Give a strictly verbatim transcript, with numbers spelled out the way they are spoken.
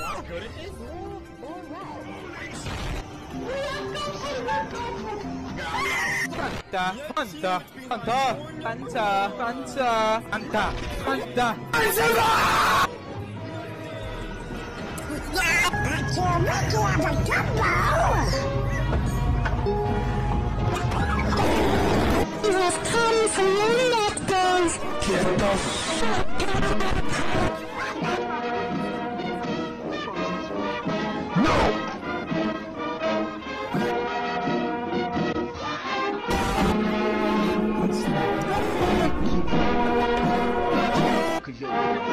good at this? Fanta, Fanta, Fanta, Fanta, Fanta, Fanta, Fanta, Fanta. You have come for your nectars. Get the fuck out. No! Cause you're